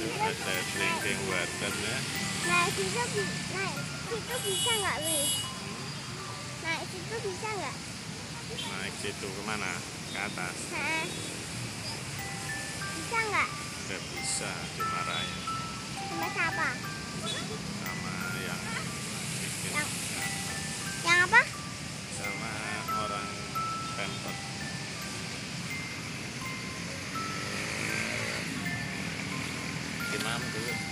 ada drinking water ya. Naik situ bisa nggak, Wi? Naik situ bisa nggak? Naik situ kemana? Ke atas? Nah, bisa nggak? Nggak bisa, dimarahin Sama siapa? sama yang bikin Yang- ya, Yang apa? sama orang Pemkot. Imam dulu.